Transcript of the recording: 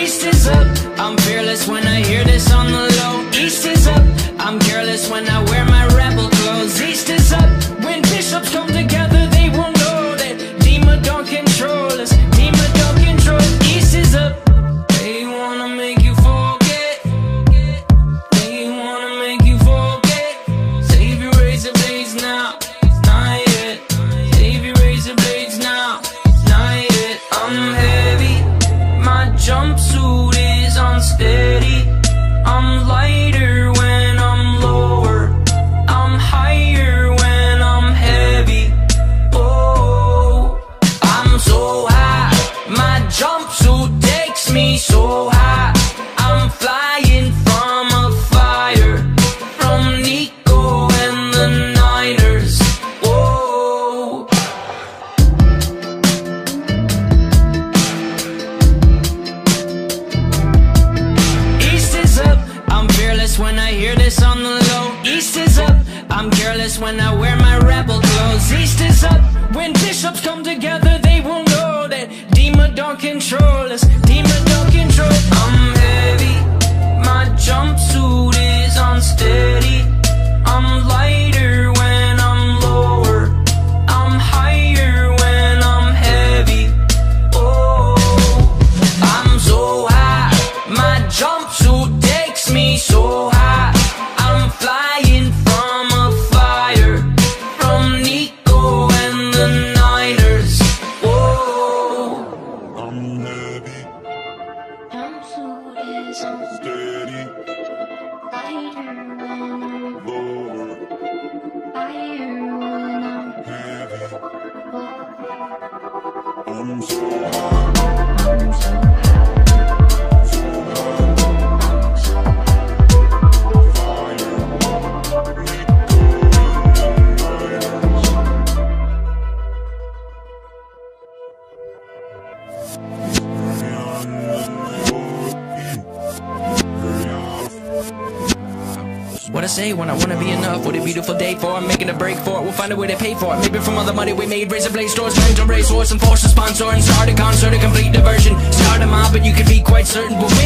East is up, I'm fearless when I hear this on the low. East is up, I'm careless when I wear my rebel clothes. East is up, when bishops come together they will know that demon don't control us, demon don't control. East is up, they wanna make you forget, they wanna make you forget. Save your razor blades now, not yet. Save your razor blades now, not yet. I'm heavy, my jumpsuit is unsteady. I'm lighter when I'm lower, I'm higher when I'm heavy. Oh, I'm so high, my jumpsuit takes me so high. I'm flying from a fire, from Nico and the Niners. Whoa. East is up, I'm fearless when I hear this on the low. East is up, I'm careless when I wear my rebel clothes. East is up, when bishops come together they will know that demon don't control us, demon don't control. I'm heavy, my jumpsuit is unsteady. I'm lighter when I'm lower, I'm higher when I'm heavy. Oh, I'm so high, my jumpsuit takes me so high. I'm flying from a fire, from Nico and the Niners. Whoa. I'm heavy, Jumpsuit is steady, lighter when I'm lower, higher when I'm heavy. low. I'm so high, I'm so high, so high, I'm so high. fire. Nico What I say when I wanna be enough? What a beautiful day for it, making a break for it. We'll find a way to pay for it. Maybe from all the money we made, razor blade stores, rent a racehorse, and force a sponsor, and start a concert, a complete diversion. Start a mob, but you can be quite certain we'll